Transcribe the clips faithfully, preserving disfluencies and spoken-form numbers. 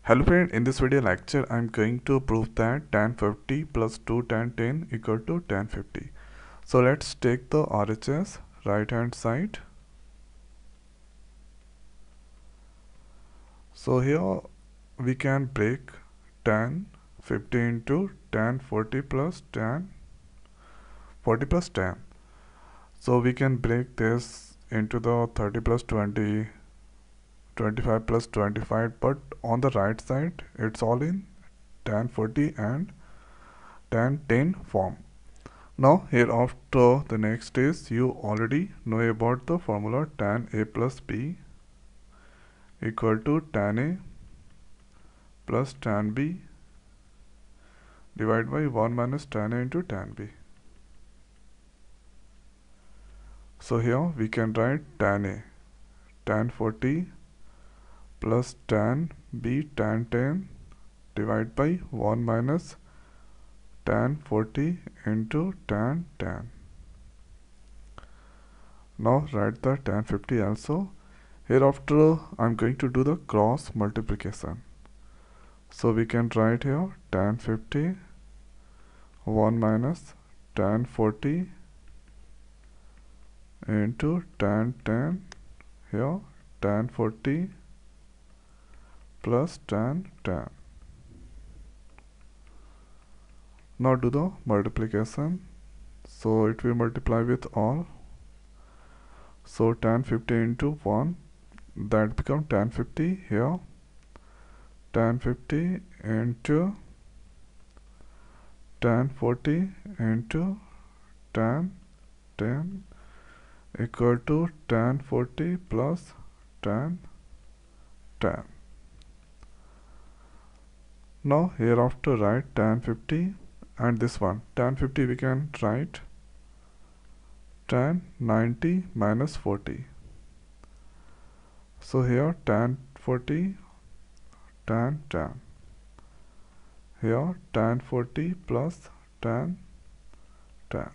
Hello friend, in this video lecture I am going to prove that tan fifty plus two tan ten equal to tan fifty. So let's take the R H S right hand side. So here we can break tan fifty into tan forty plus tan forty plus tan. So we can break this into the thirty plus twenty, twenty-five plus twenty-five, but on the right side it's all in tan forty and tan ten form. Now hereafter the next is you already know about the formula tan A plus B equal to tan A plus tan B divided by one minus tan A into tan B. So here we can write tan A tan forty plus tan B tan ten divided by one minus tan forty into tan ten. Now write the tan fifty also. Hereafter I'm going to do the cross multiplication. So we can write here tan fifty one minus tan forty into tan ten, here tan forty plus tan ten. Now do the multiplication. So it will multiply with all. So tan fifty into one, that become tan fifty here. Tan fifty into tan forty into tan ten equal to tan forty plus tan ten. Now hereafter write tan fifty and this one tan fifty we can write tan ninety minus forty. So here tan forty tan ten, here tan forty plus tan ten.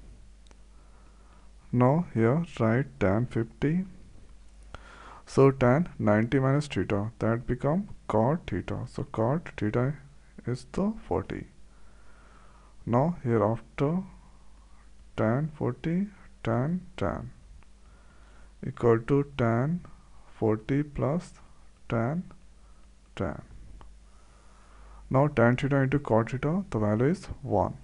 Now here write tan fifty. So tan ninety minus theta, that become cot theta. So cot theta is the forty. Now hereafter tan forty tan ten equal to tan forty plus tan ten. Now tan theta into cot theta, the value is one.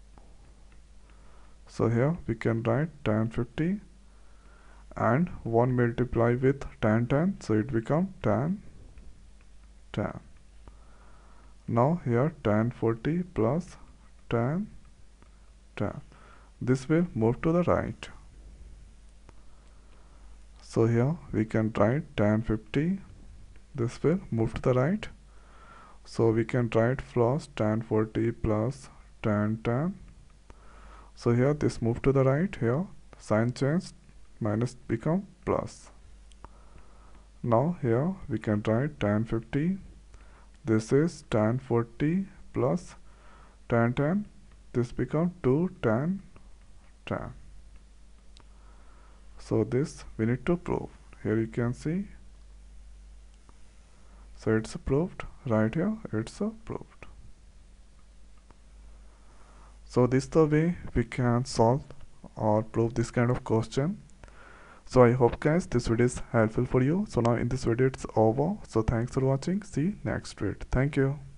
So here we can write tan fifty and one multiply with tan ten, so it become tan ten. Now here tan forty plus tan ten, this will move to the right. So here we can write tan fifty, this will move to the right. So we can write plus tan forty plus tan ten. So here this move to the right, here sign change, minus become plus. Now here we can write tan fifty, this is tan forty plus tan ten, this become two tan ten. So this we need to prove. Here you can see. So it's proved. Right here it's proved. So this is the way we can solve or prove this kind of question. So I hope guys this video is helpful for you. So now in this video it's over. So thanks for watching. See you next video. Thank you.